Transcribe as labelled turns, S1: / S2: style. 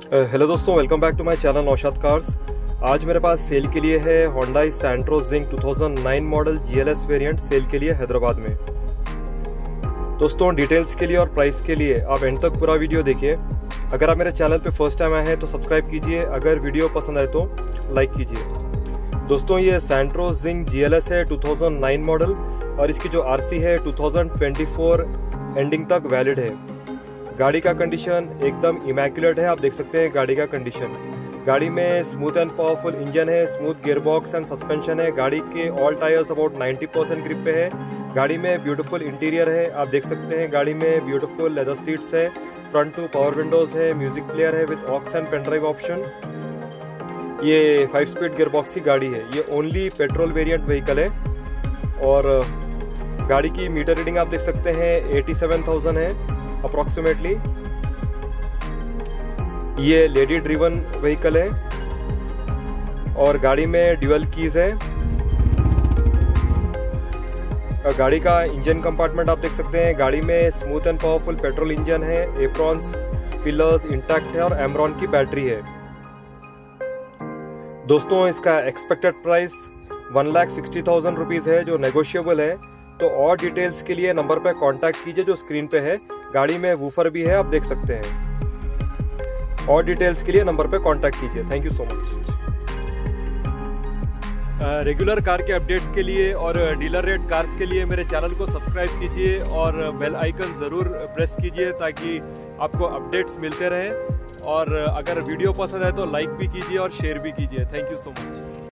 S1: Hello दोस्तों, welcome back to my channel Naushad cars. आज मेरे पास सेल के लिए है Hyundai Santro Zing 2009 model GLS variant sale के लिए हैदराबाद में। दोस्तों, डिटेल्स के लिए और प्राइस के लिए आप एंड तक पूरा वीडियो देखिए। अगर आप मेरे चैनल पे फर्स्ट टाइम आए हैं तो सब्सक्राइब कीजिए, अगर वीडियो पसंद आए तो लाइक कीजिए। दोस्तों, ये Santro Zing GLS है 2009 मॉडल और इसकी जो RC है 2024 एंडिंग तक वैलिड है। गाड़ी का कंडीशन एकदम इमैक्युलेट है, आप देख सकते हैं गाड़ी का कंडीशन। गाड़ी में स्मूथ एंड पावरफुल इंजन है, स्मूथ गियरबॉक्स एंड सस्पेंशन है। गाड़ी के ऑल टायर्स अबाउट 90% ग्रिप पे है। गाड़ी में ब्यूटीफुल इंटीरियर है, आप देख सकते हैं। गाड़ी में ब्यूटीफुल लेदर सीट्स है, फ्रंट टू पावर विंडोज है, म्यूजिक प्लेयर है with aux and pen drive option. ये 5 स्पीड गियरबॉक्स की गाड़ी है। ये ओनली पेट्रोल वेरिएंट व्हीकल है और गाड़ी की मीटर रीडिंग आप देख सकते हैं 87,000 है अप्रोक्सीमेटली। ये लेडी ड्रिवन व्हीकल है और गाड़ी में ड्यूअल कीज है। गाड़ी का इंजन कंपार्टमेंट आप देख सकते हैं। गाड़ी में smooth and powerful petrol engine है, एप्रॉन्स पिलर्स इंटैक्ट है और एमरॉन की बैटरी है। दोस्तों, इसका एक्सपेक्टेड प्राइस 1,60,000 रुपीज है जो नेगोशिएबल है। तो और डिटेल्स के लिए नंबर पर कांटेक्ट कीजिए जो स्क्रीन पे है। गाड़ी में वूफर भी है, आप देख सकते हैं। और डिटेल्स के लिए नंबर पे कांटेक्ट कीजिए। Thank you so much. Regular car के अपडेट्स के लिए और डीलर रेट कार्स के लिए मेरे चैनल को सब्सक्राइब कीजिए और बेल आइकन ज़रूर प्रेस कीजिए ताकि आपको अपडेट्स मिलते रहें। और अगर वीडियो पसंद है तो लाइक भी कीजिए और शेयर भी कीजिए। Thank you so much.